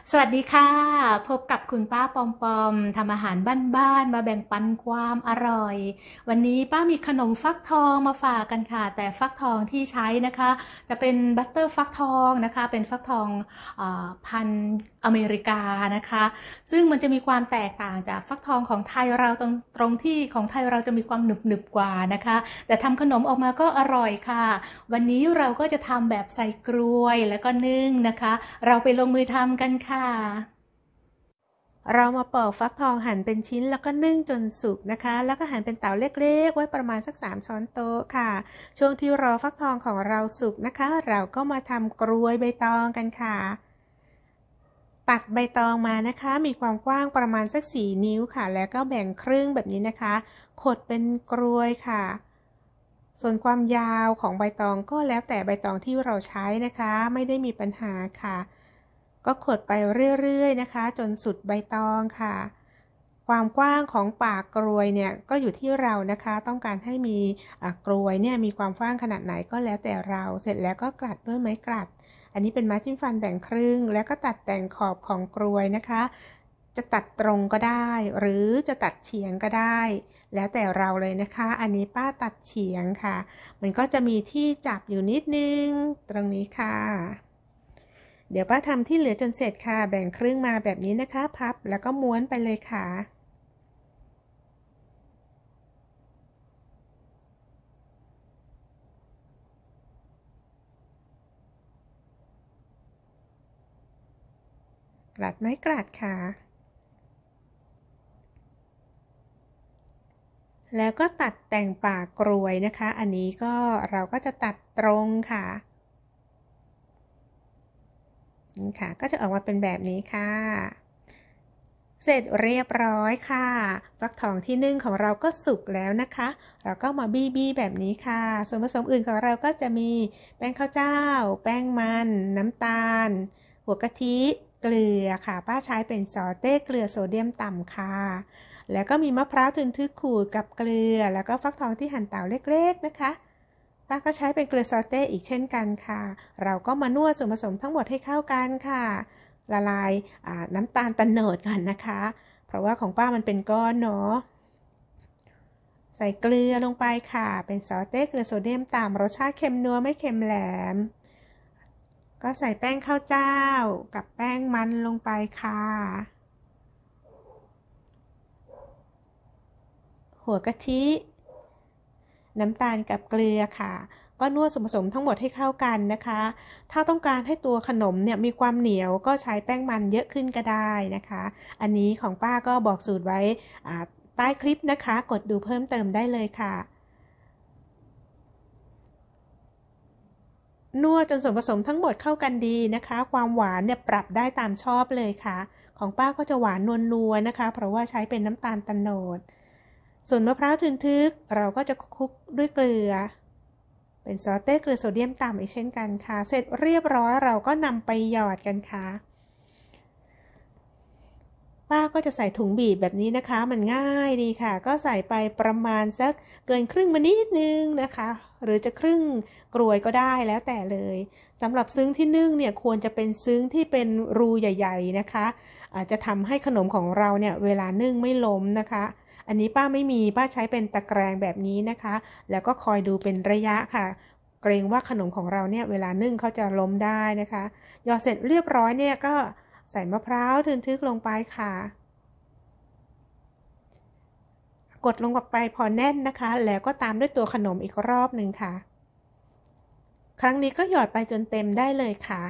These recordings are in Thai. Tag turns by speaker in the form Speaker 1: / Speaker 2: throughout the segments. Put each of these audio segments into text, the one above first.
Speaker 1: สวัสดีค่ะพบกับคุณป้าปอมปอมทำอาหารบ้านๆมาแบ่งปันความอร่อยวันนี้ป้ามีขนมฟักทองมาฝากกันค่ะแต่ฟักทองที่ใช้นะคะจะเป็นบัตเตอร์ฟักทองนะคะเป็นฟักทองพันธุ์อเมริกานะคะซึ่งมันจะมีความแตกต่างจากฟักทองของไทยเราตรงที่ของไทยเราจะมีความหนึบๆกว่านะคะแต่ทำขนมออกมาก็อร่อยค่ะวันนี้เราก็จะทำแบบใส่กล้วยแล้วก็นึ่งนะคะ เราไปลงมือทำกันค่ะ เรามาปอกฟักทองหั่นเป็นชิ้นแล้วก็นึ่งจนสุกนะคะแล้วก็หั่นเป็นเต๋าเล็กๆไว้ประมาณสัก3ช้อนโต๊ะค่ะช่วงที่รอฟักทองของเราสุกนะคะเราก็มาทำกรวยใบตองกันค่ะตัดใบตองมานะคะมีความกว้างประมาณสัก4นิ้วค่ะแล้วก็แบ่งครึ่งแบบนี้นะคะขดเป็นกรวยค่ะส่วนความยาวของใบตองก็แล้วแต่ใบตองที่เราใช้นะคะไม่ได้มีปัญหาค่ะ ก็ขดไปเรื่อยๆนะคะจนสุดใบตองค่ะความกว้างของปากกรวยเนี่ยก็อยู่ที่เรานะคะต้องการให้มีกรวยเนี่ยมีความกว้างขนาดไหนก็แล้วแต่เราเสร็จแล้วก็กลัดด้วยไม้กลัดอันนี้เป็นไม้จิ้มฟันแบ่งครึ่งแล้วก็ตัดแต่งขอบของกรวยนะคะจะตัดตรงก็ได้หรือจะตัดเฉียงก็ได้แล้วแต่เราเลยนะคะอันนี้ป้าตัดเฉียงค่ะมันก็จะมีที่จับอยู่นิดนึงตรงนี้ค่ะ เดี๋ยวป้าทำที่เหลือจนเสร็จค่ะแบ่งครึ่งมาแบบนี้นะคะพับแล้วก็ม้วนไปเลยค่ะกลัดไม้กลัดค่ะแล้วก็ตัดแต่งปากกรวยนะคะอันนี้ก็เราก็จะตัดตรงค่ะนี่ค่ะก็จะออกมาเป็นแบบนี้ค่ะเสร็จเรียบร้อยค่ะฟักทองที่นึ่งของเราก็สุกแล้วนะคะเราก็มาบี้ๆแบบนี้ค่ะส่วนผสมอื่นของเราก็จะมีแป้งข้าวเจ้าแป้งมันน้ำตาลหัวกะทิเกลือค่ะป้าใช้เป็นซอเต้เกลือโซเดียมต่ำค่ะแล้วก็มีมะพร้าวทึนทึกขูดกับเกลือแล้วก็ฟักทองที่หั่นเต๋าเล็กๆนะคะป้าก็ใช้เป็นเกลือซอเต้อีกเช่นกันค่ะเราก็มานวดส่วนผสมทั้งหมดให้เข้ากันค่ะ ละลายน้ำตาลตะโนดกันนะคะเพราะว่าของป้ามันเป็นก้อนเนาะใส่เกลือลงไปค่ะเป็นซอสเต้เกลือโซเดียมต่ำรสชาติเค็มนัวไม่เค็มแหลมก็ใส่แป้งข้าวเจ้ากับแป้งมันลงไปค่ะหัวกะทิน้ำตาลกับเกลือค่ะก็นวดส่วนผสมทั้งหมดให้เข้ากันนะคะถ้าต้องการให้ตัวขนมเนี่ยมีความเหนียวก็ใช้แป้งมันเยอะขึ้นก็ได้นะคะอันนี้ของป้าก็บอกสูตรไว้ใต้คลิปนะคะกดดูเพิ่มเติมได้เลยค่ะนวดจนส่วนผสมทั้งหมดเข้ากันดีนะคะความหวานเนี่ยปรับได้ตามชอบเลยค่ะของป้าก็จะหวานนัวๆนะคะเพราะว่าใช้เป็นน้ำตาลโตนดส่วนมะพร้าวทึนทึกเราก็จะคลุกด้วยเกลือ เป็นซอสเต้เกลือโซเดียมต่ำอีกเช่นกันค่ะเสร็จเรียบร้อยเราก็นำไปหยอดกันค่ะป้าก็จะใส่ถุงบีบแบบนี้นะคะมันง่ายดีค่ะก็ใส่ไปประมาณสักเกินครึ่งมานิดนึงนะคะหรือจะครึ่งกรวยก็ได้แล้วแต่เลยสำหรับซึ้งที่นึ่งเนี่ยควรจะเป็นซึ้งที่เป็นรูใหญ่ๆนะคะอาจจะทำให้ขนมของเราเนี่ยเวลานึ่งไม่ล้มนะคะอันนี้ป้าไม่มีป้าใช้เป็นตะแกรงแบบนี้นะคะแล้วก็คอยดูเป็นระยะค่ะเกรงว่าขนมของเราเนี่ยเวลานึ่งเขาจะล้มได้นะคะหยอดเสร็จเรียบร้อยเนี่ยก็ใส่มะพร้าวทึนทึกลงไปค่ะกดลงไปพอแน่นนะคะแล้วก็ตามด้วยตัวขนมอีกรอบหนึ่งค่ะครั้งนี้ก็หยอดไปจนเต็มได้เลยค่ะ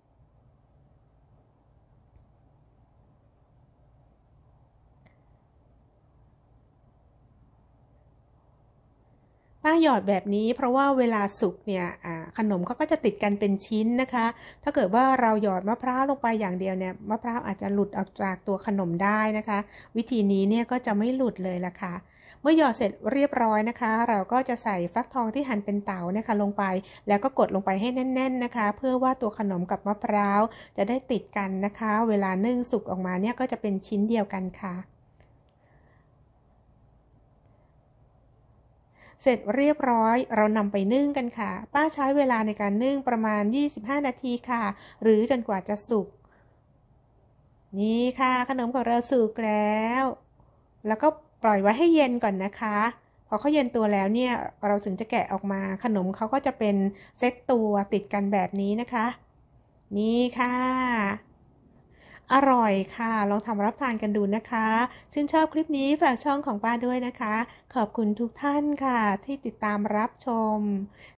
Speaker 1: ป้าหยอดแบบนี้เพราะว่าเวลาสุกเนี่ยขนมเขาก็จะติดกันเป็นชิ้นนะคะถ้าเกิดว่าเราหยอดมะพร้าวลงไปอย่างเดียวเนี่ยมะพร้าวอาจจะหลุดออกจากตัวขนมได้นะคะวิธีนี้เนี่ยก็จะไม่หลุดเลยล่ะค่ะเมื่อหยอดเสร็จเรียบร้อยนะคะเราก็จะใส่ฟักทองที่หั่นเป็นเต๋านะคะลงไปแล้วก็กดลงไปให้แน่นๆนะคะเพื่อว่าตัวขนมกับมะพร้าวจะได้ติดกันนะคะเวลานึ่งสุกออกมาเนี่ยก็จะเป็นชิ้นเดียวกันค่ะ เสร็จเรียบร้อยเรานำไปนึ่งกันค่ะป้าใช้เวลาในการนึ่งประมาณ25นาทีค่ะหรือจนกว่าจะสุกนี่ค่ะขนมของเราสุกแล้วแล้วก็ปล่อยไว้ให้เย็นก่อนนะคะพอเขาเย็นตัวแล้วเนี่ยเราถึงจะแกะออกมาขนมเขาก็จะเป็นเซตตัวติดกันแบบนี้นะคะนี่ค่ะอร่อยค่ะลองทำรับทานกันดูนะคะชื่นชอบคลิปนี้ฝากช่องของป้าด้วยนะคะขอบคุณทุกท่านค่ะที่ติดตามรับชม